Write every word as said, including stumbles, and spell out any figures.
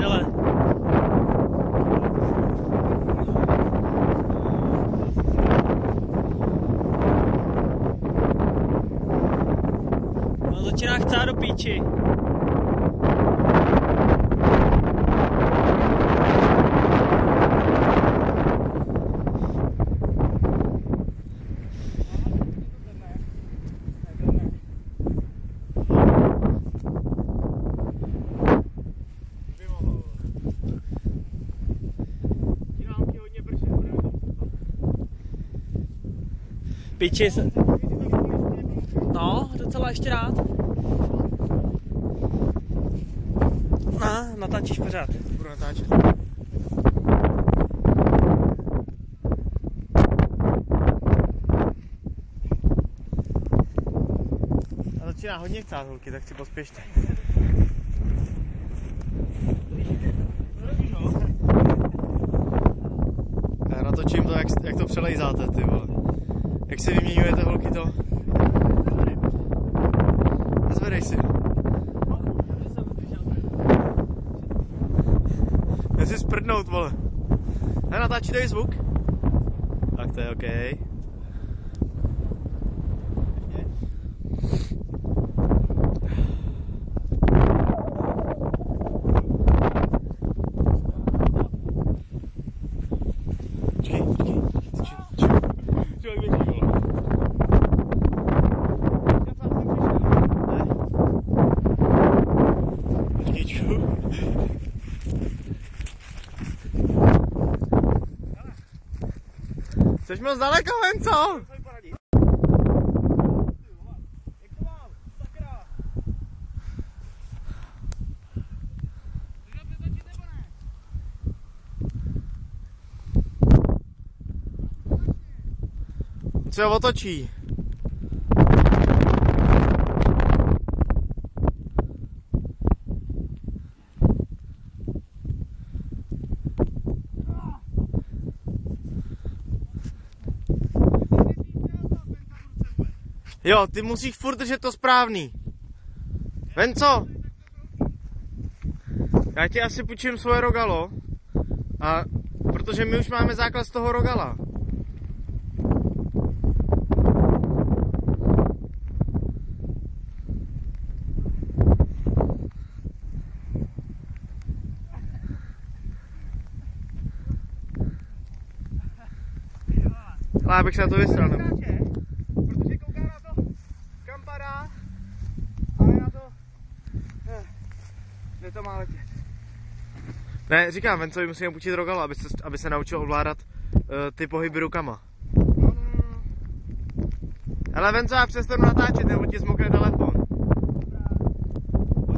prdele. No začíná chcát do píči. Piči se... No, docela ještě rád. No, natáčíš pořád. Budu natáčet. A začíná hodně chcát holky, tak si pospěšte. Já natočím to, jak, jak to přelejzáte, ty vole. Jak si vyměňujete holky to? Nezvedej si. Jde si sprdnout, vole. Ne, natáčí tady zvuk? Tak to je OK. Jsi moc daleko, Venco! Co ho otočí? Jo, ty musíš furt držet to správný. Venco! Já ti asi půjčím svoje rogalo. A protože my už máme základ z toho rogala. Ale abych se na to vysral, nebo? Protože kouká na to, kam padá, ale na to, kde to má letět. Ne, říkám, Vencovi musíme půjčit rogala, aby se, aby se naučil ovládat uh, ty pohyby rukama. No, no, no. Ale Venco, já přestanu natáčet, nebo ti zmokne telefon.